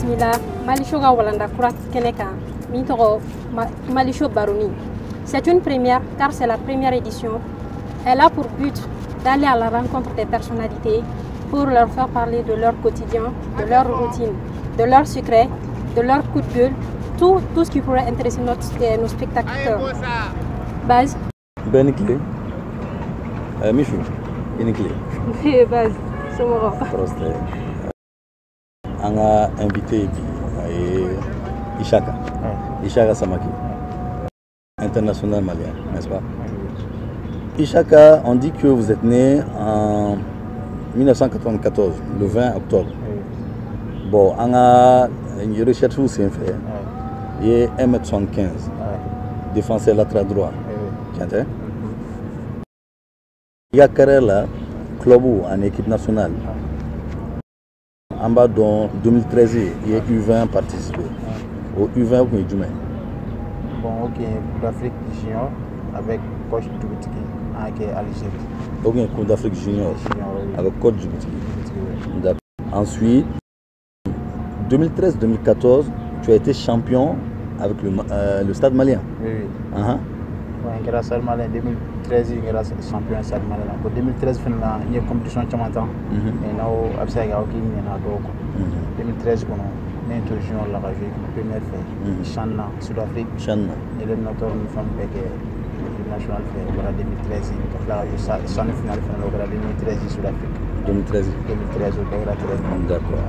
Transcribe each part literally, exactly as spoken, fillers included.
Bismillah, Malisho ga walanda kurat keneka, mintoro Malisho Baroni. C'est une première car c'est la première édition. Elle a pour but d'aller à la rencontre des personnalités pour leur faire parler de leur quotidien, de leur routine, de leurs secrets, de leur coup de gueule, tout, tout ce qui pourrait intéresser notre, nos spectateurs. Base. Ben clé. Euh, Michou, une clé. Base, c'est mon On a invité Ishaka. Ishaka Samaki. International malien, n'est-ce pas? Ishaka, on dit que vous êtes né en mille neuf cent quatre-vingt-quatorze, le vingt octobre. Bon, on a une recherche où c'est fait. Il est un mètre soixante-quinze. Défenseur latéral droit. Il y a carrière là, club en équipe nationale. En bas dans deux mille treize, il y a U vingt participé. Au U vingt, vous êtes bon, ok, Coupe d'Afrique junior avec coach Djiboutiki avec Algérie. Ok, Coupe d'Afrique junior avec coach Djiboutiki. D'accord. Ensuite, deux mille treize deux mille quatorze, tu as été champion avec le, euh, le Stade Malien. Oui, oui. Uh -huh. Ouais, grâce au Stade Malien, deux mille treize, il a champion du Stade Malien. En deux mille treize, il y a une compétition de champion. Et là, il y a deux mille treize, il y a une junior là, j'ai eu la première fois. Channa, Sud-Afrique. Channa. Et le notaire, une femme avec l'équipe nationale, en deux mille treize. Là, il y a une finale en deux mille treize, Sud-Afrique. deux mille treize. deux mille treize, d'accord.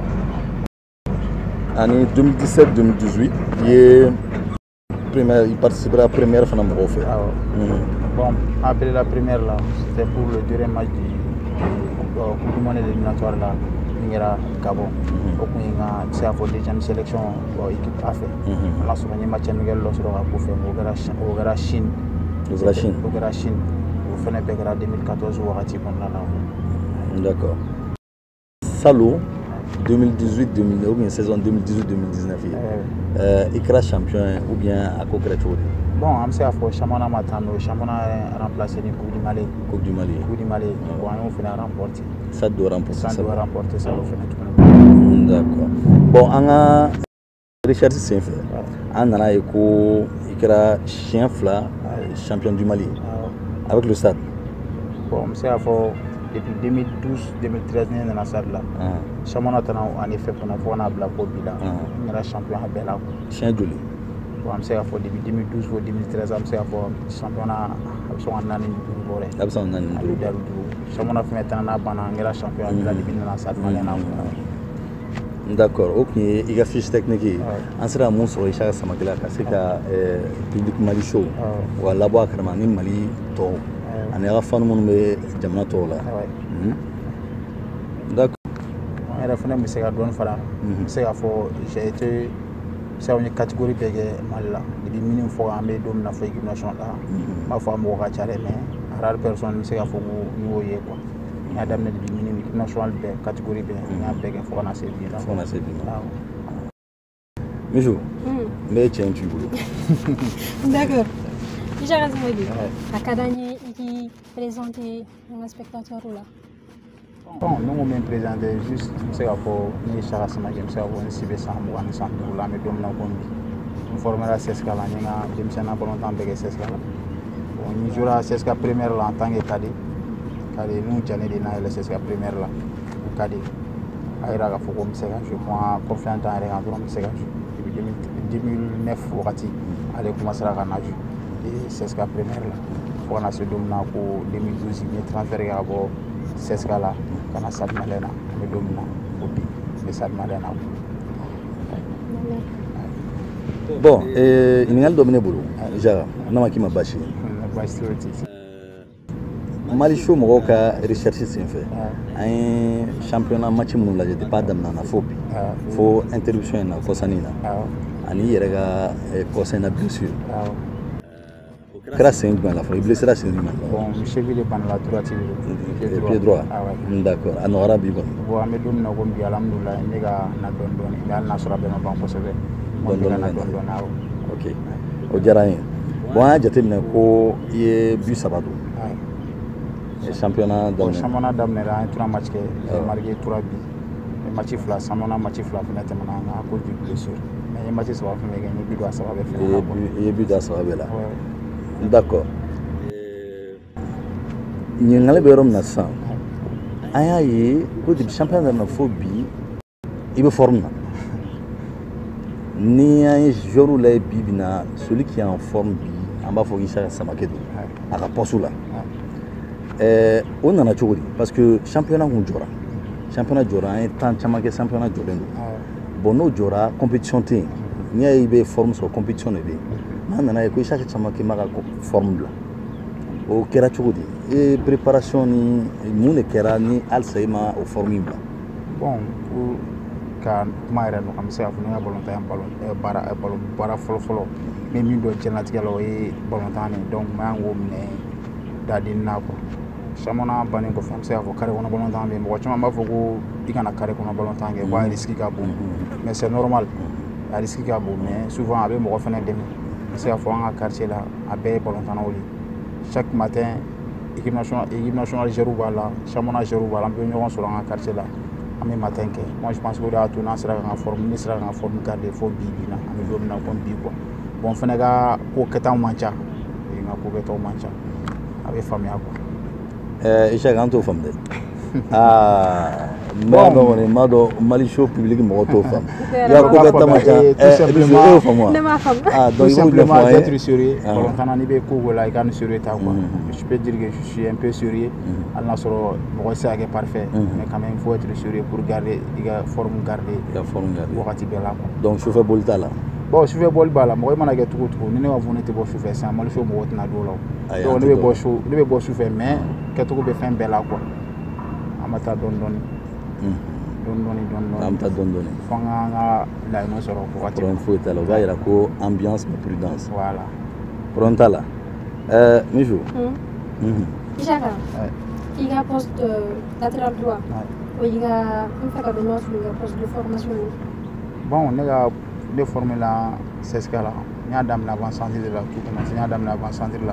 Année deux mille dix-sept deux mille dix-huit, il, première, il participera à la première fois. Ah, ouais. mm. Bon, après la première, là, c'était pour le deuxième match du Coupe du Monde éliminatoire là, il y a Gabon. Donc, il y a une deuxième sélection de l'équipe A F E. On a souvent un match à Miguel Lossoro pour faire au Chine. Au Chine. Au Chine. Au fin de deux mille quatorze, au Rati. D'accord. Salo. deux mille dix-huit deux mille dix-neuf, ou bien saison deux mille dix-huit deux mille dix-neuf, euh, il sera champion ou bien à Kokrecho? Bon, je sais que le championnat a remplacé la Coupe du Mali. Coupe du Mali. Coupe du Mali. Bon, on fait remporter. Ça doit remporter. Ça doit remporter ça. D'accord. Bon, on a Richard Saint-Fait. On a éco, il sera chien fla, champion du Mali. Avec le stade. Bon, je sais que depuis deux mille douze deux mille treize, nous sommes dans la salle là. Championnat en effet, on a fait un blague au bilan. On est champion à Bella. Chien Joli. Bon, je sais que depuis deux mille douze deux mille treize, je sais que championnat a été un Absent en année. Championnat fait maintenant un champion à Bella depuis la salle. D'accord, ok. Il y a fiche technique. On sera à Monsor et Chaka Samakela, c'est que le public Mali show. Ou à là-bas, Kermani Mali, Toro. On est à la fin de mon Jamna Tola. D'accord. J'ai été c'est une catégorie de mal. Il minimum pour un médium dans l'équipe nationale. Ma femme aura charé, mais rare personne sait à faut nous y quoi. Il y a des minimum équipe nationale de catégorie B. Il y a des fois on a sévi. On a sévi. Mijou, mais tiens tu boulot. D'accord. Déjà raison dit. À Kadani, il présentait un spectateur là. Bon, nous même présenté juste c'est pour ni Chara sama game c'est pour si besoin moi en centre là mais dom na kombi. Nous formons la C S K là ni na game c'est na bon temps avec C S K là. Bon, ni jouera C S K première là en tant que cadet. Cadet nous j'en ai des na la C S K première là. Cadet. Aïra ga faut comme c'est je prends confiance en rien en donc c'est depuis deux mille neuf wakati allez commencer à nager et C S K première là. Pour na ce dom na ko deux mille douze ni transfert ga bo C S K là. Kana Stade Malien me domina obi le Stade Malien. Bon, eh il y a le dominé boulot. Déjà, on a qui m'a bâché. Mali show mo ka recherche c'est fait. Un championnat match mon la de pas damna na fobi. Faut interruption na kosanina. Ani yerega kosana bien sûr. Grâce à une la fois, il blessera c'est lui. Bon, monsieur Ville pan la droite. Pied droit. D'accord. En arabe bon. Bon, mais dom na gombi alhamdulillah, nega na don don, dal na sura be ma ban ko sebe. Bon don na don don na. OK. O jarayin. Bon, a jate na ko ye but sabado. Le championnat d'Amérique. Le championnat d'Amérique a un match qui est marqué trois buts. match fila championnat match fila fana tɛmɛna à cause du blessure mais ye match saba fana kɛ n ye but a saba bɛɛ fana i ye but a saba bɛɛ la d'accord ɲininkali bɛ yɔrɔ min na sisan an y'a ye ko depuis championnat daminɛ fo bi i bɛ forme na ni an ye joueur lajɛ bi bi na celui qui est en forme bi an b'a fɔ Isaka Samake don a ka poste la o nana cogo di parce que championnat kun jɔra championnat jɔra an ye temps caman kɛ championnat jɔlen don bon n'o jɔra compétition tɛ yen n'i y'a ye i bɛ forme sɔrɔ compétition de bɛ yen n'an nana ye ko Isaka Samake ma ka forme bila o kɛra cogo di e préparation ni mun de kɛra ni halisa i ma o forme in bila bon ka kuma yɛrɛ nɔgɔ an bɛ se k'a fɔ ne ka balontan ye ballon baara ballon baara fɔlɔ-fɔlɔ min min dɔn diɲɛlatigɛ la o ye balontan de donc n b'an k'o minɛ dadenni na quoi championnat bannen kɔfɛ an bɛ se k'a fɔ carré kɔnɔ balontan bɛ yen mɔgɔ caman b'a fɔ ko i kana carré kɔnɔ balontan kɛ a risque ka bon mais c'est normal a risque ka bon mais souvent a bɛ mɔgɔ fana dɛmɛ n bɛ se k'a fɔ an ka quartier la a bɛɛ ye balontannaw de chaque matin équipe nationale équipe nationale joueur b'a la championnat joueur b'a la an bɛ ɲɔgɔn sɔrɔ an ka quartier la an bɛ matin kɛ moi je pense que o de y'a to n'an sera ka forme ne sera ka forme garder fo bi bi na an bɛ don min na comme bi quoi bon fana ka ko kɛtaw man ca n ka ko kɛtaw man ca a bɛ faamuya quoi ɛɛ Isaka an t'o faamu dɛ aa n b'a dɔn kɔni n b'a dɔn Mali show public mɔgɔ t'o faamu y'a ko kɛta man ca ɛ e bɛ y'o faamu wa ne m'a faamu ah donc tout il faut simplement ɲɛfɔ an ye être sérieux balontan n'i bɛ ko o ko la i ka nin sérieux ta quoi je peux dire que je suis un peu sérieux hali n'a sɔrɔ mɔgɔ tɛ se ka kɛ parfait mais quand même il faut être sérieux pour garder i ka forme garder i ka forme garder wagati bɛɛ la quoi donc sufɛ boli t'a la bon sufɛ bɔli b'a la mɔgɔ i mana kɛ cogo o cogo ni ne b'a fɔ ne tɛ bɔ sufɛ sisan Mali show mɔgɔ tɛna don o la donc ne bɛ bɔ show ne bɛ bɔ sufɛ mais kɛcogo bɛ fɛn bɛɛ la quoi an bɛ taa dɔɔni dɔɔni dɔɔni dɔɔni dɔɔni an bɛ taa dɔɔni dɔɔni fo an ka laɲini sɔrɔ wagati problème foyi t'a la o b'a jira ko ambiance mais prudence voilà problème t'a la ɛɛ Mijou Isaka i ka poste latéral droit o y'i ka n fɛ ka dɔn n'o y'a sɔrɔ i ka poste de formation ye bon ne ka ne formé la C S K A la n y'a daminɛ avant centre de la tout commencé n y'a daminɛ avant centre la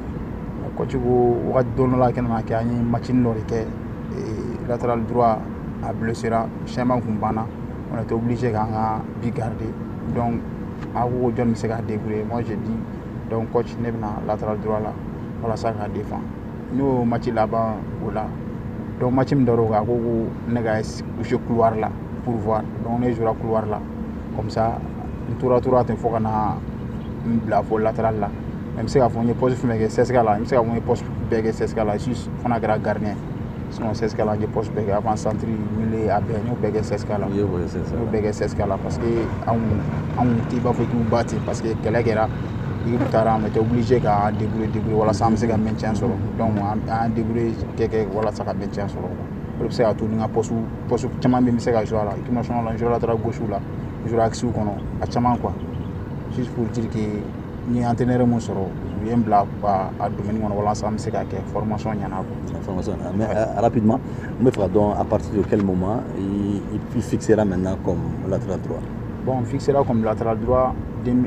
coach ko wagati dɔ la kɛ nana kɛ an ye matching dɔ de kɛ latéral droit a blessera changement kun banna on était obligé k'an ka bi garder donc a ko jɔn bɛ se k'a débrouiller moi j'ai dit donc coach ne bɛna latéral droit la walasa k'a défend n'o match laban o la donc match min dar'o kan a ko ko ne ka jouer couloir la pour voir donc ne jouera couloir la comme ça n tora tora ten fo ka na n bila fo latéral la mais n bɛ se k'a fɔ n ye poste fɛn fɛn kɛ C S K A la n bɛ se k'a fɔ n ye poste bɛɛ kɛ C S K A la juste fo n'a kɛra gardien sinon C S K A la n ye poste bɛɛ kɛ avant centre milieu a bɛɛ n y'o bɛɛ kɛ C S K A la n y'o bɛɛ kɛ C S K A la parce que anw anw tɛ i b'a fɔ k'u ba ten parce que kɛlɛ kɛra équipe taara on était obligé k'an débrouiller débrouiller walasa an bɛ se ka maintien sɔrɔ donc an y'an débrouiller kɛ kɛ walasa ka maintien sɔrɔ o de bɛ se k'a to ni n ka poste poste caman bɛ n bɛ se ka jouer a la équipe nationale la n jouera latéral gauche la n jouera axe kɔnɔ a caman quoi juste pour dire que n ye entraîneur mun sɔrɔ u ye n bila a domaine kɔnɔ walasa an bɛ se ka kɛ formation ɲɛna quoi. Formation mais euh, rapidement n bɛ fɛ ka dɔn à partir de quel moment il, il fixera maintenant comme latéral droit. Bon, on fixera comme latéral droit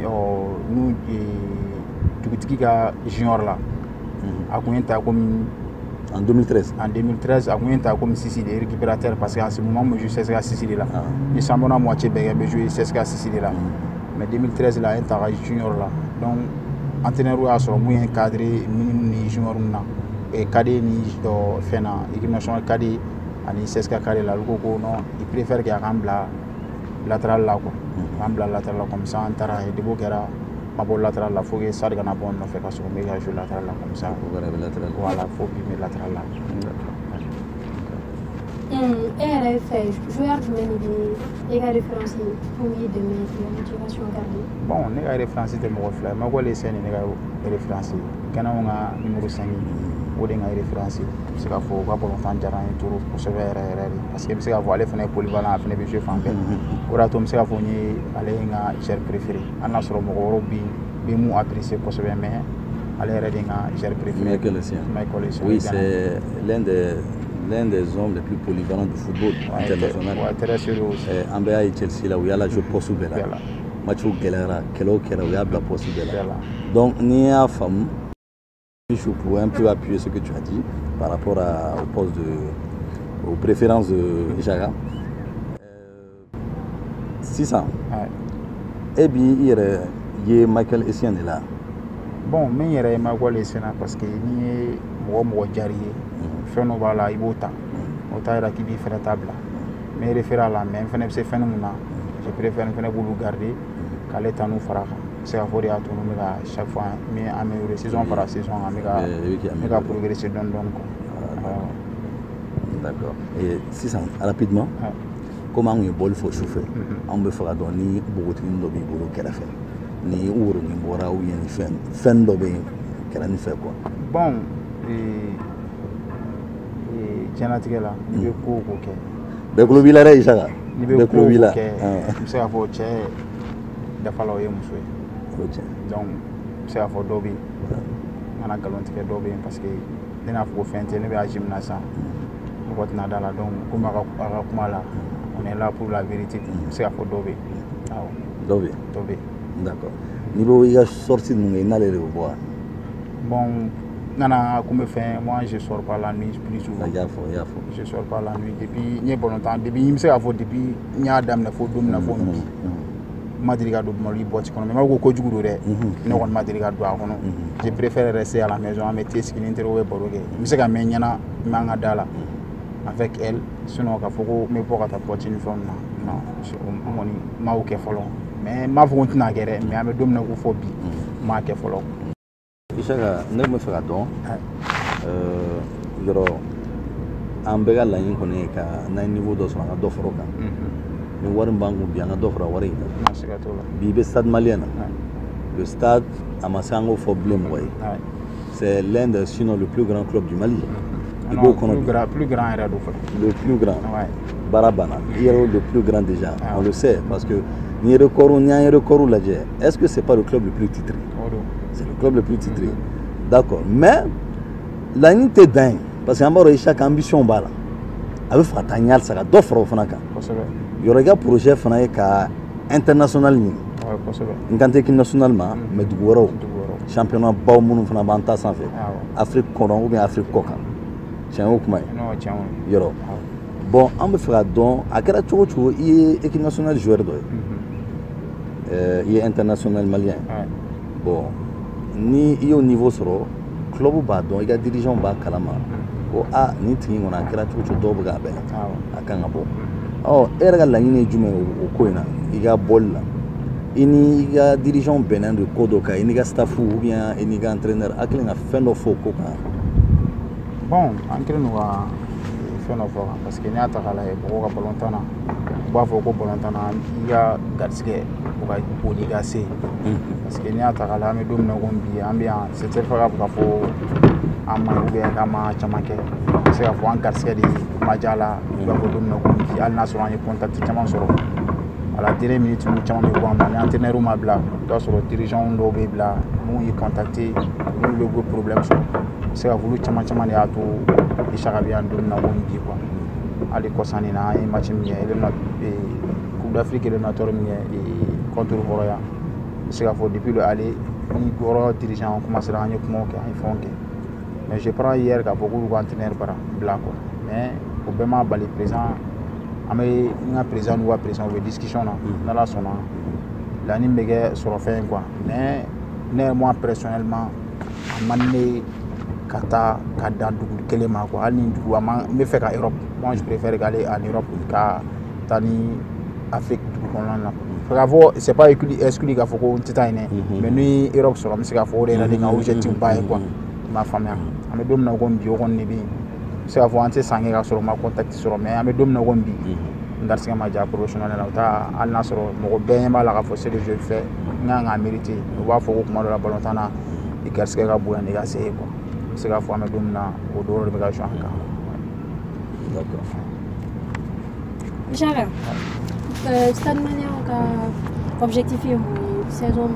nous dugutigi ka junior la a kun ye ta comme en deux mille treize en deux mille treize a kun ye ta comme Sissi de récupérateur parce qu'en ce moment je joue C S K A Sissi de la ni championnat moitié bɛɛ kɛ jouer C S K A Sissi de la mais deux mille treize la a ye ta ka junior la donc entraîneur y'a sɔrɔ mun ye cadre minimum ni junior na et cadet ni fɛn na équipe nationale cadet ani C S K A cadet la olu ko ko non il préfère que a k'an bila latéral la quoi k'an bila latéral la comme ça an taara ye debo kɛra ma bɔ latéral la faut que Sadi kana bɔ n nɔfɛ ka sɔrɔ n bɛ ka jouer latéral la comme ça voilà faut bi me latéral la. E yɛrɛ fɛ joueur jumɛn de bɛ e ka référence ye pour i dɛmɛ i ka motivation garder. Bon ne ka référence tɛ mɔgɔ fila ye Magualé Sène ne ka référence ye Ganaw ka numéro cinq o de ye n ka référence ye n bɛ se k'a fɔ o ka balontan diyara n ye trop kosɛbɛ yɛrɛ yɛrɛ de parce que n bɛ se k'a fɔ ale fana ye polyvalent a fana bɛ jouer fan bɛɛ o de y'a to n bɛ se k'a fɔ n ye ale ye n ka joueur préféré hali n'a sɔrɔ mɔgɔ wɛrɛw bɛ yen bɛ mun apprécier kosɛbɛ mais ale yɛrɛ de ye n ka joueur préféré. Michael Essien. Michael Essien. Oui, c'est l'un des l'un des hommes les plus polyvalents du football ouais, international. Ouais, très sérieux aussi. An bɛ y'a Chelsea là où il y a la joué poste bɛɛ la. Match gɛlɛyara kɛlɛ o kɛlɛ u y'a bila poste bɛɛ la. Donc n'i y'a faamu, je pourrais un peu appuyer ce que tu as dit par rapport à, au poste de aux préférences de Isaka. sisan e bi i yɛrɛ ye Michael Essien de la. Bon min yɛrɛ ye Michael Essien na parce que ni ye mɔgɔ mɔgɔ jari ye fɛn dɔ b'a la i b'o ta o t'a yira k'i b'i fɛnɛ ta bila mais référé à la mais n fɛnɛ bɛ se fɛn mun na je préfère n fɛnɛ b'olu garder k'ale ta n'u fara kan se ka fɔ de y'a to n bɛ ka chaque fois min améliorer saison par saison an bɛ ka n bɛ ka progresser dɔɔni dɔɔni quoi. D'accord. Et sisan rapidement comme an ye bɔli fɔ sufɛ an bɛ fɛ ka dɔn ni npogotiginin dɔ b'i bolo kɛrɛfɛ ni woronin bɔra ou bien ni fɛn fɛn dɔ bɛ kɛra nin fɛ quoi. Bon diɲɛlatigɛ la n'i bɛ ko o ko kɛ bɛɛ kulo b'i la dɛ Isaka n'i bɛ ko o ko kɛ n bɛ se k'a fɔ cɛ dafalaw ye muso ye donc n bɛ se k'a fɔ dɔw bɛ yen n kana nkalon tigɛ dɔw bɛ yen parce que ne n'a fɔ ko fɛn tɛ ne bɛ âge min na sisan mɔgɔ tɛna da la donc komi a ka kuma la on est là pour la vérité n bɛ se k'a fɔ dɔw bɛ yen awɔ dɔw bɛ yen dɔw bɛ yen. D'accord. N'i bɛ i ka sortie ninnu kɛ i n'ale de bɛ bɔ wa. Bon nana comme fin moi je sors pas la nuit plus souvent. Il y a fort, il y a fort. Je sors pas la nuit depuis il y a bon temps depuis il me sait avoir depuis il y a dame na fo dom na fo mi. Madriga do mo li boti kono mais ma ko ko jugu do de. Ne ko madriga do akono. Je préfère rester à la maison à mettre ce qui n'intéresse pas boroge. Il me sait ka men yana manga dala avec elle sinon ka foko me po ka ta poti ni fon na. Non, on moni ma o ke folo. Mais ma fo kontina gere mais ame dom na ko fo bi. Ma ke folo. Isaka ne me fɛ ka dɔn yɔrɔ an bɛɛ ka laɲini kɔni ye ka n'an ye niveau dɔ sɔrɔ an ka dɔ fara o kan ni wari min b'an kun bi an ka dɔ fara wari in kan bi i bɛ stade malien na le stade a ma se an k'o fɔ bilen mɔgɔ ye c'est l'un des sinon le plus grand club du Mali i b'o kɔnɔ bi plus grand yɛrɛ do fɔlɔ le plus grand baara banna i yɛrɛ le plus grand déjà on le sait parce que ni record ni an ye record lajɛ est-ce que c'est pas le club le plus titré? C'est le club le plus titré. Mm-hmm. D'accord. Mais la unité d'un, parce qu'en bas, chaque ambition bas là. Avec Fatanial, ça a deux fois au Fanaka. Il y aura un projet Fanaka international. Oui, possible. Une quantité nationalement, mais du Goro. Championnat Baumounou Fanabanta sans fait. Afrique Coran ou bien Afrique Coca. C'est un Oukmaï. Non, tiens. Yoro. Bon, on me fera donc, à quel âge il est équipe nationale joueur de. Il est international malien. Bon. Ni i y'o niveau sɔrɔ club b'a dɔn i ka dirigeant b'a kalama ko a nin tigi kɔni a kɛra cogo cogo dɔw bɛ k'a bɛɛ a kan ka bɔ ɔ e yɛrɛ ka laɲini ye jumɛn o ko in na i ka bɔli la i ni i ka dirigeant bɛnnen don ko dɔ kan i n'i ka staff ou bien i n'i ka entraîneur a kɛlen ka fɛn dɔ fɔ o ko kan. Bon an kɛlen don ka fɛn dɔ fɔ kan parce que n'i y'a ta k'a lajɛ mɔgɔw ka balontan na u b'a fɔ ko balontan na i ka garisigɛ o ka bon n'i ka se parce que n'i y'a ta k'a lajɛ an bɛ don min na komi bi an bɛ yan c'est très fort k'a fɔ an ma ou bien k'an ma caman kɛ n bɛ se k'a fɔ an garisigɛ de ma diya la i b'a fɔ don min na komi bi hali n'a sɔrɔ an ye contact caman sɔrɔ à la dernière minute olu caman bɛ bɔ an ma ni entraîneur ma bila i b'a sɔrɔ dirigeant dɔw bɛ bila mun y'i contacter n'olu bɛ problème sɔrɔ n bɛ se k'a fɔ olu caman caman de y'a to Isaka bɛ yan don min na komi bi quoi hali kɔsan nin na an ye match min kɛ Coupe d'Afrique éliminatoire min kɛ contre Hɔrɔnya n bɛ se k'a fɔ depuis le aller ni Hɔrɔnya dirigeant commencé an ye kumaw kɛ an ye fɛnw kɛ mais je prends hier k'a fɔ k'olu ka entraîneur bara bila quoi mais o bɛɛ ma bali président an bɛ n ka président n'u ka président u bɛ discussion na n'Ala sɔnna laɲini bɛ kɛ sɔrɔ fɛn quoi mais ne yɛrɛ moi personnellement a man ne ka taa ka dan dugu kelen ma quoi hali ni dugu a man n bɛ fɛ ka Europe moi je préfère aller en Europe ka taa ni Afrique dugu kɔnɔna na k'a fɔ c'est pas exclu k'a fɔ ko n tɛ taa yen dɛ mais ni Europe sɔrɔ n bɛ se k'a fɔ o de yɛrɛ de n ka objectif ba ye quoi i m'a faamuya an bɛ don min na komi bi o kɔni de bɛ yen n bɛ se k'a fɔ an tɛ san kɛ k'a sɔrɔ n ma contact sɔrɔ mais an bɛ don min na komi bi n garisigɛ ma diya professionnel la o t'a hali n'a sɔrɔ mɔgɔ bɛɛ ɲɛ b'a la k'a fɔ c'est le jeu fait n kan k'a mérité u b'a fɔ ko kuma dɔ la balontan na i garisigɛ ka bonya n'i ka se ye quoi n bɛ se k'a fɔ an bɛ don min na o dɔrɔn de bɛ ka jouer an kan. D'accord. Isaka, euh, Stade Malien ka objectif ye mun ye saison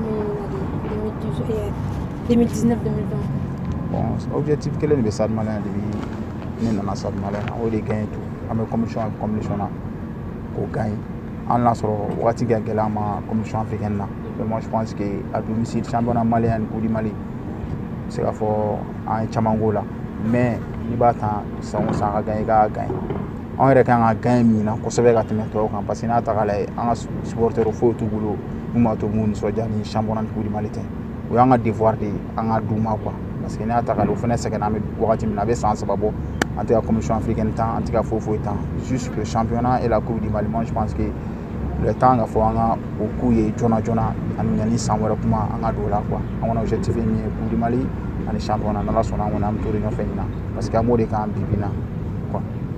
deux mille dix-neuf deux mille vingt? Bon, objectif kelen de bɛ Stade Malien depuis ne nana Stade Malien na o de gagner tout an bɛ compétition compétition na k'o gagner hali n'a sɔrɔ wagati ka gɛlɛn an ma compétition africaine na mais moi je pense que à domicile championnat malien ni Coupe du Mali n bɛ se k'a fɔ an ye caman k'o la mais n'i b'a ta san o san a ka gagner i k'a gagner on yɛrɛ kan ka gagner min na kosɛbɛ ka tɛmɛ tɔw kan parce que n'a ta k'a lajɛ an ka supporters foyi t'u bolo mun b'a to mun nisɔndiya ni championnat Coupe du Mali tɛ o y'an ka devoir de an ka d'u ma quoi parce que n'a ta k'a lajɛ o fana sɛgɛnna an bɛ wagati min na a bɛ san saba bɔ an tɛ ka commission africaine tan an tɛ ka foyi foyi tan juste le championnat et la Coupe du Mali moi je pense que le temps ka fɔ an ka o k'u ye joona joona ani yanni san wɛrɛ kuma an ka don o la quoi an kɔni objectif ye min ye Coupe du Mali ani championnat n'Ala sɔnna an kɔni an bɛ t'o de nɔfɛ ɲina parce que an b'o de kan bi bi in na quoi.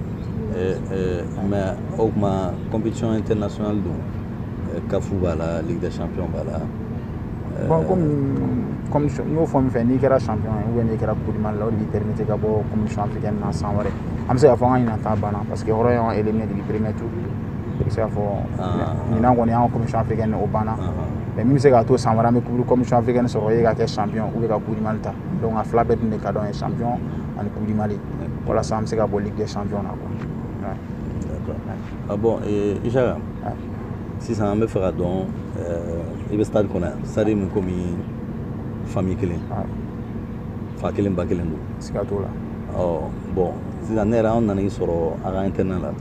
Mais o kuma compétition internationale don CAF b'a la Ligue des champions b'a la. Bon comme comme n y'o fɔ min fɛ n'i kɛra champion ye ou bien n'i kɛra Coupe du Mali la o de b'i permettre ka bɔ compétition africaine na san wɛrɛ an bɛ se k'a fɔ an ka ɲinan ta banna parce que hɔrɔn y'an éliminé depuis premier tour i bɛ se k'a fɔ ɲinan kɔni y'an ka compétition africaine o banna mais min bɛ se k'a to san wɛrɛ an bɛ compétition africaine sɔrɔ o ye ka kɛ champion ou bien ka Coupe du Mali ta donc a fila bɛɛ dun de ka dɔn ye champion ani Coupe du Mali walasa an bɛ se ka bɔ Ligue des champions na quoi. D'accord. Ah bon et Ishaka sisan an bɛ fɛ ka dɔn i bɛ stade kɔnɔ yan stade min komi famille kelen fa kelen ba kelen don siga t'o la ɔ bon sisan ne yɛrɛ an nana i sɔrɔ a ka internet la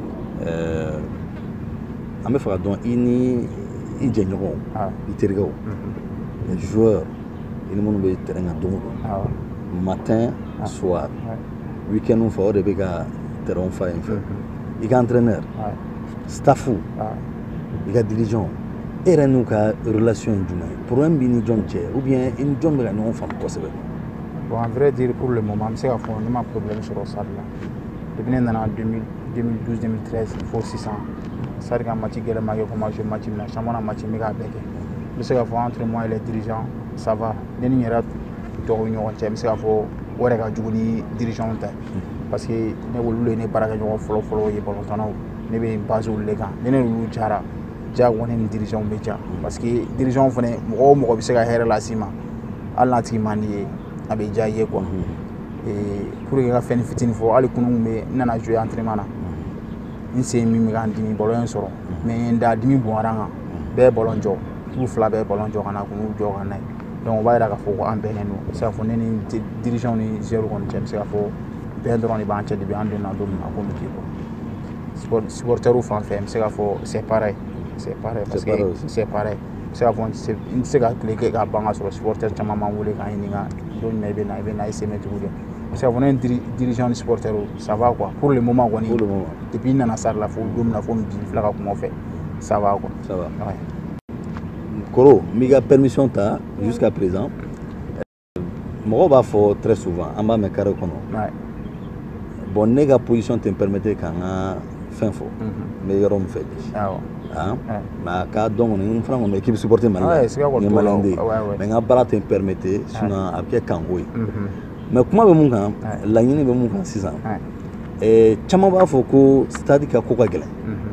an bɛ fɛ ka dɔn i ni i jɛɲɔgɔnw i terikɛw les joueurs i ni minnu bɛ terrain kan don o don matin soir week-end fɛ o de bɛ ka terrain fa yen fɛ i ka entraîneur staffu i ka dirigeant e yɛrɛ n'u ka relation ye jumɛn ye problème b'i ni jɔn cɛ ou bien i ni jɔn bɛ ka ɲɔgɔn faamu kosɛbɛ. Bon en vrai dire pour le moment an bɛ se k'a fɔ ne ma problème sɔrɔ stade la depuis ne nana deux mille douze deux mille treize fo sisan stade ka match gɛlɛn ma kɛ ko ma jouer match min na championnat match n bɛ k'a bɛɛ kɛ n bɛ se k'a fɔ entre moi et les dirigeants ça va ne ni n yɛrɛ tɔw ni ɲɔgɔn cɛ n bɛ se k'a fɔ o yɛrɛ ka jugu ni dirigeants ta parce que ne olu de ye ne baarakɛɲɔgɔn fɔlɔ fɔlɔ ye balontannaw ne bɛ base olu de kan ni ne n'olu jara diyagoya ne ni dirigeants bɛ ja parce que dirigeants fana mɔgɔ o mɔgɔ bɛ se ka hɛrɛ las'i ma hali n'a tigi man di ye a bɛ diya i ye quoi pour que ka fɛn fitinin fɔ hali kunun kun bɛ n nana jouer entraînement na n sen min bɛ ka n dimi ballon in sɔrɔ mais n da dimi bonyara n kan bɛɛ ye ballon jɔ k'u fila bɛɛ ye ballon jɔ ka na k'u jɔ ka na ye donc o b'a yira k'a fɔ ko an bɛnnen don n bɛ se k'a fɔ ne ni dirigeants ni joueurs kɔni cɛ n bɛ se k'a fɔ bɛɛ dɔrɔn de b'an cɛ depuis an donna don min na ko bi quoi supporters fan fɛ n bɛ se k'a fɔ c'est pareil c'est pareil parce que c'est pareil n bɛ se k'a fɔ n tɛ se ka tile kɛ ka ban ka sɔrɔ supporters caman m'an wele k'an ɲininka don jumɛn i bɛ na i bɛ na i se mɛ cogo di n bɛ se k'a fɔ ne ni dirigeants ni supporters ça va quoi pour le moment kɔni depuis n nana stade la fo don min na fo bi n filɛ ka kuma o fɛ ça va quoi. Ça va. Koro n b'i ka permission ta jusqu'à présent mɔgɔw b'a fɔ très souvent an b'a mɛn carré kɔnɔ bon ne ka position tɛ n permettre k'an ka fɛn fɔ n bɛ yɔrɔ min fɛ bi mais a ka dɔn kɔni n fana kɔni bɛ équipe supporter Mali la n ye maliyɛn de ye mais n ka baara tɛ n permettre sinon a bɛ kɛ kanko ye mais kuma bɛ mun kan laɲini bɛ mun kan sisan caman b'a fɔ ko stade ka ko ka gɛlɛn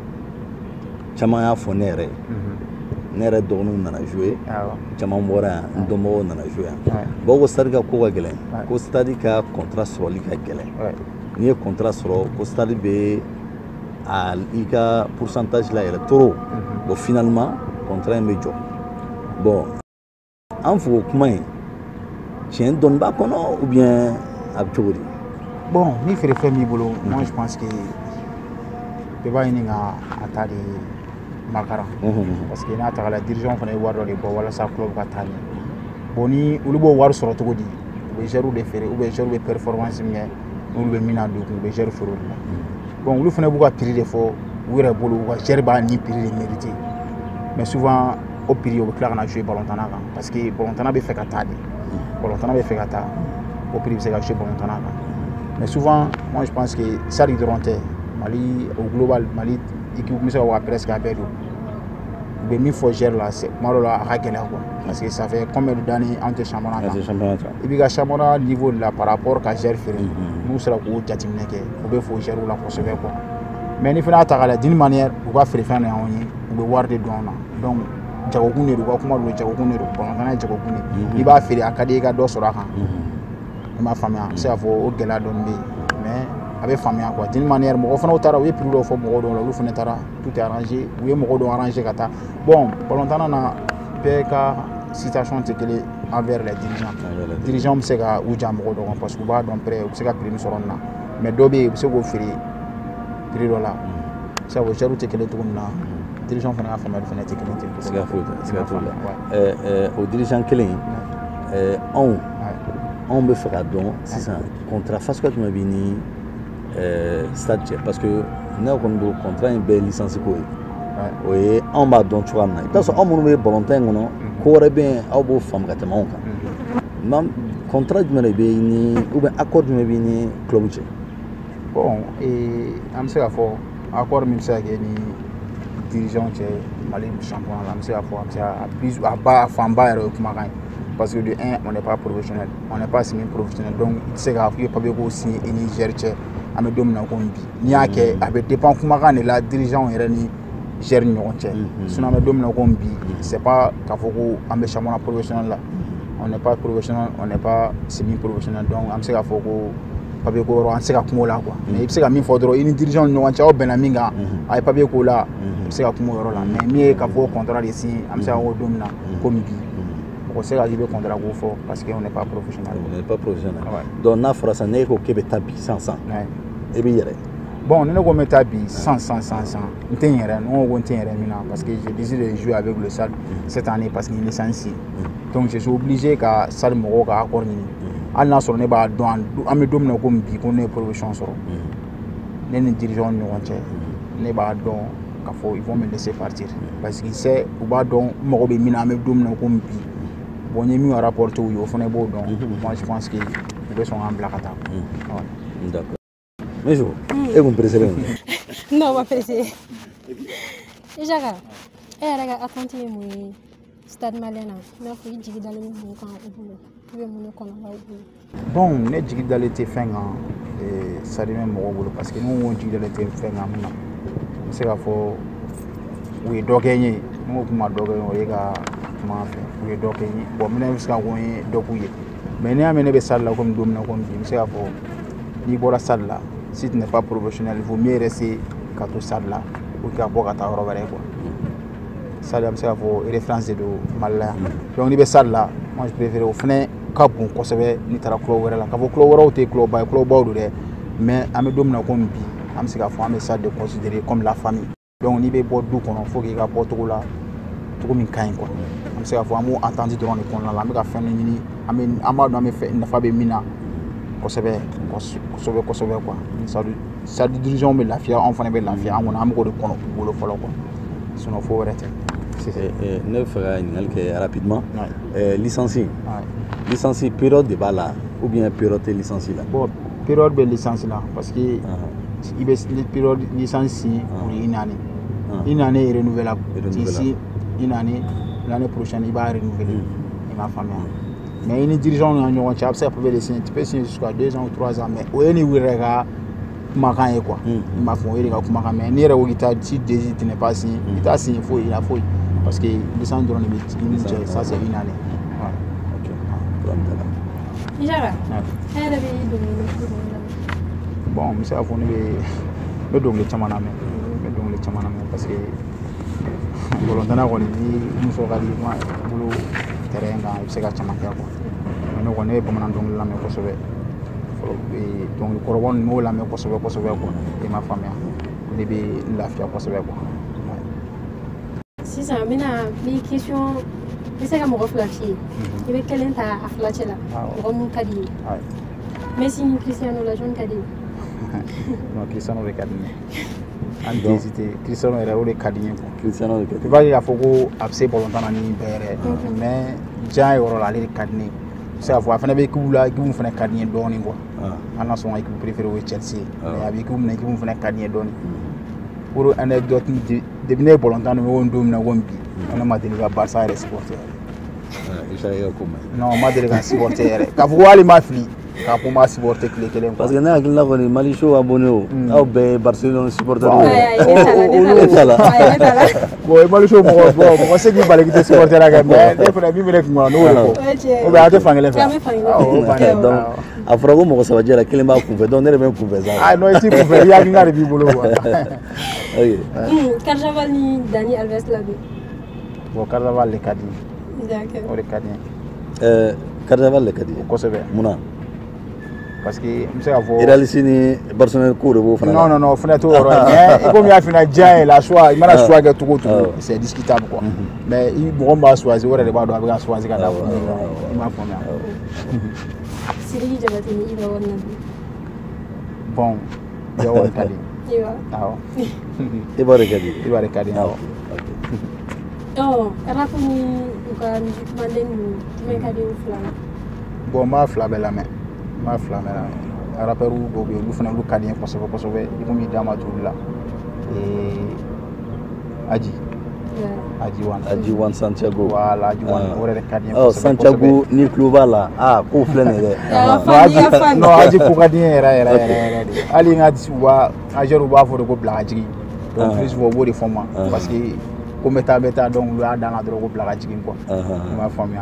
caman y'a fɔ ne yɛrɛ ye ne yɛrɛ dɔgɔninw nana jouer caman bɔra yan n dɔnbagaw nana jouer yan bawo ko stade ka ko ka gɛlɛn ko stade ka contrat sɔrɔli ka gɛlɛn n'i ye contrat sɔrɔ ko stade bɛ i ka pourcentage la yɛlɛ trop bon finalement contrat in bɛ jɔ bon an fɔ o kuma in tiɲɛ dɔɔni b'a kɔnɔ ou bien a bɛ cogo di. Bon ni feere fɛn b'i bolo moi je pense que bɛɛ b'a ɲini ka a ta de makaran parce que n'a ta la dirigeant fana ye wari dɔ de bɔ walasa club ka taa ɲɛ bon ni olu b'o wari sɔrɔ cogo di u bɛ joueurs de feere ou bien joueurs bɛ performance min kɛ n'olu bɛ min na don u bɛ joueurs feere olu la bon olu fana b'u ka prix de fɔ u yɛrɛ bolo u ka joueur b'a ni prix de mérité mais souvent o prix o bɛ tila ka na jouer ballontanna kan parce que ballontanna bɛ fɛ ka taa de ballontanna bɛ fɛ ka taa o prix bɛ se ka jouer ballontanna kan mais souvent moi je pense que stade dɔrɔn tɛ Mali au global Mali équipe bɛ se ka wa presque a bɛɛ don u bɛ min fɔ joueur la kuma dɔw la a ka gɛlɛn quoi parce que ça fait combien d'années an tɛ championnat kan i b'i ka championnat niveau de la par rapport ka joueur feere n'u sera k'o jateminɛ kɛ u bɛ fɔ joueur la kosɛbɛ quoi mais ni fana y'a ta k'a lajɛ d'une manière u ka feere fɛn de y'anw ye u bɛ wari de don an na donc jagokun de don u ka kuma don jagokun de don ballontanna ye jagokun de i b'a feere a ka di i ka dɔ sɔrɔ a kan i m'a faamuya a bɛ se k'a fɔ o gɛlɛya dɔɔni bɛ yen mais a bɛ faamuya quoi d'une manière mɔgɔ fana taara u ye prix dɔw fɔ mɔgɔ dɔw la olu fana taara tout est arrangé u ye mɔgɔ dɔw arrangé ka taa bon ballontanna na bɛɛ ka situation tɛ kelen envers les dirigeants dirigeants bɛ se ka u ja mɔgɔ dɔw kan parce que u b'a dɔn pɛrɛ u bɛ se ka prix min sɔrɔ nin na mais dɔw bɛ yen u bɛ se k'o feere degré dɔ la sabu gɛriw tɛ kelen cogo min na dirigeant fana ka faamuyali fana tɛ kelen ten. siga foyi tɛ siga t'o la o dirigeant kelen anw anw bɛ fɛ ka dɔn sisan contrat fasuguya jumɛn b'i ni stade cɛ parce que ne kɔni don contrat in bɛɛ licence ko ye o ye anw b'a dɔn cogoya min na i bɛ t'a sɔrɔ anw minnu bɛ ballon tan in kɔnɔ ko wɛrɛ bɛ yen aw b'o faamu ka tɛmɛ anw kan contrat jumɛn de bɛ ni ou bien accord jumɛn b'i ni club cɛ. bon an bɛ se k'a fɔ accord min bɛ se ka kɛ ni dirigeant cɛ Mali champion la an bɛ se k'a fɔ an bɛ se a plus a ba a fanba yɛrɛ ye kumakan ye parce que de un on n'est pas professionnel on n'est pas signé professionnel donc i tɛ se k'a fɔ i ye papier ko signé i ni gère cɛ an bɛ don min na komi bi n'i y'a kɛ a bɛ dépend kumakan de la dirigeant yɛrɛ ni gère ni ɲɔgɔn cɛ sinon an bɛ don min na komi bi c'est pas k'a fɔ ko an bɛ championnat professionnel la on n'est pas professionnel on n'est pas semi professionnel donc an bɛ se k'a fɔ ko papier ko yɔrɔ an tɛ se ka kuma o la quoi mais i bɛ se ka min fɔ dɔrɔn i ni dirigeant ni ɲɔgɔn cɛ aw bɛnna min kan a ye papier k'o la i bɛ se ka kuma o yɔrɔ la mais min ye k'a fɔ contrat de signé an bɛ se ka fɔ don min na komi bi mɔgɔ tɛ se ka k'i bɛ contrat k'o fɔ parce que on n'est pas professionnel. on n'est pas professionnel donc n'a fɔra sisan ne ko k'e bɛ taa bi san san e b'i yɛrɛ. bon ni ne ko n bɛ taa bi san san san san n tɛ n yɛrɛ n ko ko n tɛ n yɛrɛ min na parce que j'ai décidé de jouer avec le S A D cette année parce que n licencié donc je suis obligé ka S A D mɔgɔw ka accord ɲini hali n'a sɔrɔ ne b'a dɔn an bɛ don min na komi bi ko ne ye promotion sɔrɔ ne ni dirigeant ni ɲɔgɔn cɛ ne b'a dɔn k'a fɔ ils vont me laisser partir parce que c'est u b'a dɔn n mago bɛ min na an bɛ don min na komi bi bon n ye min rapporté u ye o fana b'o dɔn moi je pense que u bɛ sɔn k'an bila ka taa. d'accord mais e kun pressé len non ma pressé Jaka e yɛrɛ ka attente ye mun ye stade malien na i n'a fɔ i jigi dalen bɛ mun kan u bolo u bɛ mun de kɔnɔ aw bolo. bon ne jigi dalen tɛ fɛn kan stade mɛ mɔgɔw bolo parce que n'u ko jigi dalen tɛ fɛn kan mun na n bɛ se k'a fɔ u ye dɔ kɛ n ye n ko kuma dɔ kɛ n ye o ye ka kuma fɛ u ye dɔ kɛ n ye bon minɛ bɛ se ka ko n ye dɔ k'u ye mais n'i y'a mɛn ne bɛ stade la komi don min na komi bi n bɛ se k'a fɔ n'i bɔra stade la si tu n'es pas professionnel il vaut mieux rester ka to stade la ou ka bɔ ka taa yɔrɔ wɛrɛ quoi stade an bɛ se k'a fɔ référence de don Mali la yan donc n'i bɛ stade la moi je préfère o fana ka bon kosɛbɛ n'i taara club wɛrɛ la k'a fɔ club wɛrɛw tɛ club ba ye club baw don dɛ mais an bɛ don min na komi bi an bɛ se k'a fɔ an bɛ stade de considérer comme la famille donc n'i bɛ bɔ du kɔnɔ faut que i ka bɔ cogo la cogo min ka ɲi quoi an bɛ se k'a fɔ an b'o entente dɔrɔn de kɔnɔna la an bɛ ka fɛn dɔ ɲini an bɛ an b'a dɔn an bɛ fɛn nafa bɛ min na kosɛbɛ kosɛbɛ kosɛbɛ quoi stade dirigeant bɛ lafiya anw fana bɛ lafiya an kɔni an bɛ k'o de kɔnɔ u bolo fɔlɔ quoi sinon fo wɛrɛ tɛ. ne bɛ fɛ ka ɲininkali kɛ rapidement licence licence période de b'a la ou bien période tɛ licence la. bon période bɛ licence la parce que i bɛ période licence signé pour une année une année est renouvelable ici une année l'année prochaine i b'a renouveler i m'a faamuya mais i ni dirigeant ni ɲɔgɔn cɛ a bɛ se ka papier de signer tu peux signer jusqu'à deux ans ou trois ans mais o ye ni yɛrɛ ka kumakan ye quoi i m'a fɔ o ye de ka kumakan mais n'i yɛrɛ ko k'i ta si desi tu n'es pas signé i t'a signé foyi i la foyi parce que licence dɔrɔn de bɛ i ni cɛ ça c'est une année. Jara e yɛrɛ bɛ dɔnkili la. bon n bɛ se k'a fɔ ne bɛ n bɛ dɔnkili caman lamɛn n bɛ dɔnkili caman lamɛn parce que balontanna kɔni ni muso ka di ma bolo terrain kan i bɛ se ka caman kɛ quoi mais ne kɔni ne bɛ bamanan dɔnkili lamɛn kosɛbɛ dɔnkili kɔrɔbɔ ninnu m'o lamɛn kosɛbɛ kosɛbɛ quoi i m'a faamuya ne bɛ lafiya kosɛbɛ quoi. sisan n bɛna bi question i bɛ se ka mɔgɔ fila f'i ye i bɛ kelen ta a fila cɛ la mɔgɔ mun ka di ye Messi ni Cristiano la jɔn ka di ye. non Cristiano de ka di n ye an tɛ hésiter Cristiano yɛrɛ o de ka di n ye quoi. Cristiano de ka di i b'a ye k'a fɔ ko a bɛ se balontan na ni bɛɛ yɛrɛ mais diɲɛ yɔrɔ la ale de ka di ne ye i bɛ se k'a fɔ a fana bɛ équipe la équipe fana ka di n ye dɔɔnin quoi an ka sɔn ka équipe préférée o ye Chelsea mais a bɛ équipe min na équipe fana ka di n ye dɔɔnin pour anecdote depuis ne ye balontan na o don min na komi bi ne ma deli ka Barça yɛrɛ supporter non n ma deli ka supporter yɛrɛ k'a fɔ ko hali n ma fili k'a fɔ n b'a supporter tile kelen parce que ne hakilila kɔni Mali show abonné o aw bɛɛ ye Barcelone supporter olu de t'a la bon Mali show mɔgɔ bon mɔgɔ se k'i bali k'i tɛ supporter kɛ mais ne fana min bɛ ne kun kɔnɔ n'o de fɔ ou bien a tɛ fan kelen fɛ donc a fɔra ko mɔgɔ saba jɛra kelen b'a kunfɛ donc ne de bɛ n kunfɛ sa. ah non i t'i kunfɛ i hakilina de b'i bolo quoi. Carnaval ni Dani Alves la bɛ. bon Carnaval de ka di o de ka di n ye. Carnaval de ka di ye kosɛbɛ munna. parce que n bɛ se k'a fɔ. Iralisi ni Barcelone ko de b'o fana la. non non non o fana t'o yɔrɔ ye mais comme i y'a f'i ɲɛna diya ye la choix i mana choix kɛ cogo o cogo c'est discutable quoi mais i mɔgɔ min b'a choisir o yɛrɛ de b'a dɔn a bɛ ka choisir ka da kun min kan i m'a faamuya. Sidiki Jabate ni Iba wɔri na bi. Bon Iba wɔri ka di. Iba. awɔ. Iba de ka di. Iba de ka di awɔ. Oh, rap ni u ka musique mande ninnu jumɛn ka di u fila la. Bon n b'a fila bɛɛ lamɛn n b'a fila bɛɛ lamɛn rappeur dɔw bɛ yen olu fana olu ka di n ye kosɛbɛ kosɛbɛ i komi i da ma t'olu la Aji. Aji Wan. Aji Wan Santiago. Voilà, Aji Wan. O yɛrɛ ka di n ye kosɛbɛ kosɛbɛ. Santiago ni tulo b'a la ah k'o filɛ nin ye dɛ. Non Aji ko ka di n ye yɛrɛ yɛrɛ yɛrɛ de hali n ka wa agɛrɛw b'a fɔ de ko bila ka jigin donc plus souvent o b'o de fɔ n ma parce que ko n bɛ taa n bɛ taa donc olu y'a d'an kan dɔrɔn ko bila ka jigin quoi. I m'a faamuya.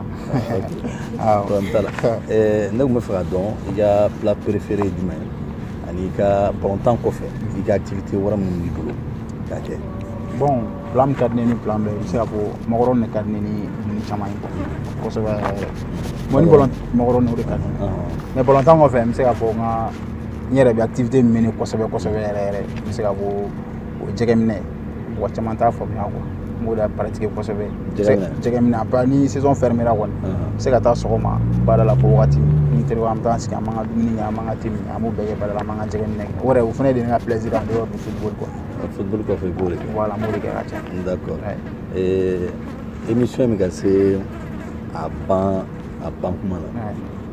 awɔ n t'a la ne tun bɛ fɛ ka dɔn i ka plat préféré ye jumɛn ye ani i ka balontan kɔfɛ i ka activité wɛrɛ minnu b'i bolo k'a kɛ. Bon plan min ka di ne ni plan bɛɛ i bɛ se ka fɔ makɔrɔni de ka di ne ni dumuni caman ye quoi kosɛbɛ yɛrɛ bon ni balon makɔrɔni o de ka di ne mais balontan kɔfɛ n bɛ se ka fɔ n ka n yɛrɛ bɛ activité min mene kosɛbɛ kosɛbɛ yɛrɛ yɛrɛ n bɛ se ka fɔ o jɛgɛminɛ mɔgɔ caman t'a faamuya quoi n b'o de pratiquer kosɛbɛ jɛgɛminɛ après ni saison fermera kɔni n bɛ se ka taa sɔgɔma baara la fo wagati ni teriw an bɛ taa sigi an b'an ka dumuni kɛ an b'an ka thé min an b'o bɛɛ kɛ baara la an b'an ka jɛgɛminɛ kɛ o yɛrɛ o fana de ye ne ka plaisir en dehors du football quoi. Football kɔfɛ i b'o de kɛ. Voilà n b'o de kɛ ka ca. D'accord émission min ka se a ban a ban kuma la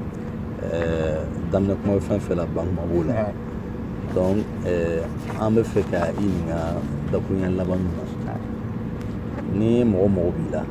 daminɛ kuma bɛ fɛn fɛn la ban kuma b'o la donc an bɛ fɛ ka i ɲininka dakuruɲɛ laban min na ni mɔgɔ mɔgɔ b'i la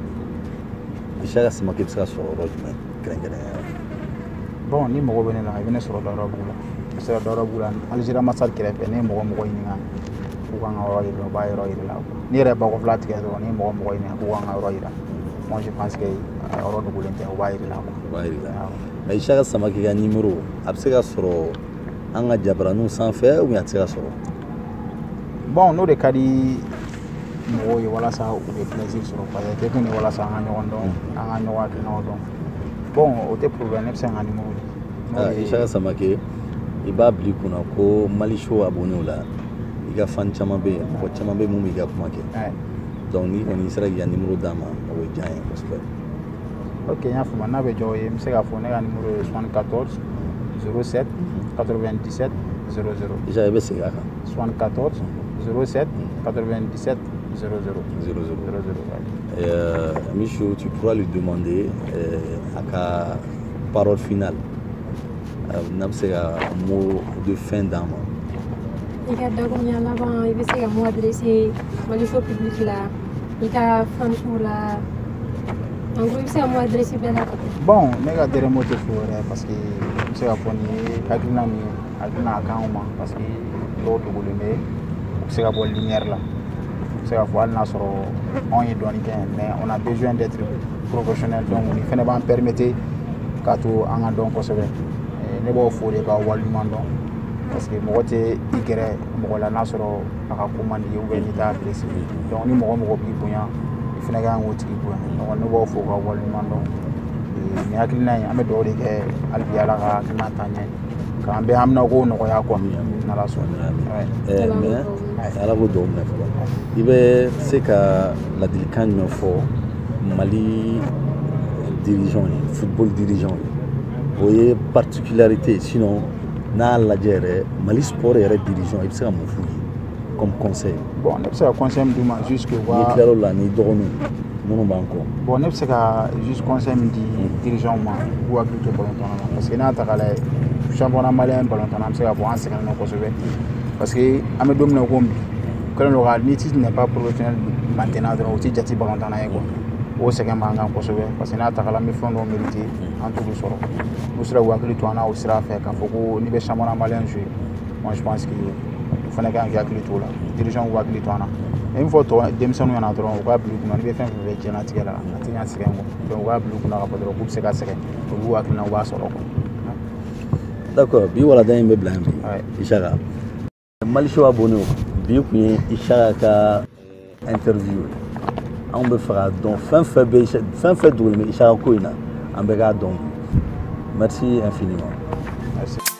Isaka Samake bɛ se ka sɔrɔ yɔrɔ jumɛn kɛrɛnkɛrɛnnenya la. Bon ni mɔgɔ bɛ ne la i bɛ ne sɔrɔ Daouda Bugula i bɛ se ka Daouda Bugula Algérie ambassade kɛrɛfɛ ne ye mɔgɔ mɔgɔ ɲininka k'u kan ka yɔrɔ yira u b'a yɔrɔ yira la ni yɛrɛ bakɔfila tigɛ dɔrɔn ni mɔgɔ mɔgɔ ɲininka k'u kan ka yɔrɔ yira moi je pense que yɔrɔ dogolen tɛ u b'a yira la quoi. U b'a yira la mais Isaka Samake ka numéro a bɛ se ka sɔrɔ an ka jabaraninw sanfɛ ou bien a tɛ se ka sɔrɔ. Bon n'o de ka di mɔgɔw ye walasa u bɛ plaisir sɔrɔ parce que kɛ kun ye walasa an ka ɲɔgɔn dɔn an ka ɲɔgɔn hakilinaw dɔn bon o tɛ problème ne bɛ se ka n ka numéro di. Isaka Samake i b'a bila i kunna ko Mali show abonné la i ka fan caman bɛ yen mɔgɔ caman bɛ yen mun b'i ka kuma kɛ donc ni kɔni sera k'i ka numéro d'a ma o bɛ diya n ye kosɛbɛ. Ok n y'a faamuya n'a bɛ diya o ye n bɛ se k'a fɔ ne ka numéro ye soixante-quatorze zéro sept quatre-vingt-dix-sept zéro zéro. Isaka i bɛ segin a kan. soixante-quatorze zéro sept quatre-vingt-dix-sept zéro zéro. zéro zéro. Euh, Michou, tu pourras lui demander euh, à sa parole finale. N'a pas un mot de fin d'âme. Il y a des gens qui ont il y a des adressé Mali show public là. Il y a fan show là. En gros, il y a des adressé là. Bon, je vais dire mot de fleur parce que je sais pas si hakilina mi hakilina akan ma parce que l'autre golumé c'est la bonne lumière là. C'est la fois n'a sɔrɔ on est donné mais on a besoin d'être professionnel donc il fallait pas permettre k'a to an ka dɔn kosɛbɛ ne b'o fɔ de ka waleɲuman dɔn parce que mɔgɔ tɛ i gɛrɛ mɔgɔ la n'a sɔrɔ a ka ko man di ye ou bien n'i t'a apprécié donc ni mɔgɔ mɔgɔ b'i bonya i fana ka kan k'o tigi bonya donc ne b'o fɔ ka waleɲuman dɔn nin hakilina in an bɛ dugawu de kɛ hali bi Ala ka hakilina taa ɲɛ k'an bɛɛ haminako nɔgɔya quoi n'Ala sɔnna. mais Ala b'o dugawu minɛ fɔlɔ i bɛ se ka ladilikan jumɛn fɔ Mali dirigeant ye football dirigeant ye o ye particularité sinon n'a lajɛ yɛrɛ Mali sport yɛrɛ dirigeant i bɛ se ka mun f'u ye comme conseil. Bon ne bɛ se ka conseil min d'u ma juste que wa. n'i tilal'o la n'i dɔgɔninw minnu b'an kɔ. Bon ne bɛ se ka juste conseil min di dirigeant ma u k'u hakili to balontan na parce que n'a ta k'a lajɛ championnat malien balontan an bɛ se ka fɔ an sɛgɛnnen don kosɛbɛ parce que an bɛ don min na ko bi kɛlen don ka ni titre n'est pas professionnel maintenant dɔrɔn o tɛ jate balontan na ye quoi o sɛgɛn b'an kan kosɛbɛ parce que n'a ta k'a lajɛ an bɛ fɛn dɔw mérité an t'olu sɔrɔ n'u sera k'u hakili to an na o sira fɛ k'a fɔ ko n'i bɛ championnat malien jouer moi je pense que u fana ka kan k'i hakili to o la dirigeant k'u hakili to an na mais min fɔ tɔ denmisɛnninw ɲɛna dɔrɔn u k'a bila u kunna n'i bɛ fɛn fɛn fɛ diɲɛlatigɛ la a tɛ ɲɛ sɛgɛn quoi donc u k'a bila u kunna k'a fɔ dɔrɔn k'u bɛ se ka sɛgɛn u b'u hakilina u b'a sɔrɔ quoi. D'accord bi waladan in bɛ bila yan bi Isaka Mali show abonné bi kun ye Isaka ka interview an bɛ fɛ ka dɔn fɛn fɛn bɛ fɛn fɛn dogolen bɛ Isaka ko in na an bɛ k'a dɔn merci infiniment. Merci.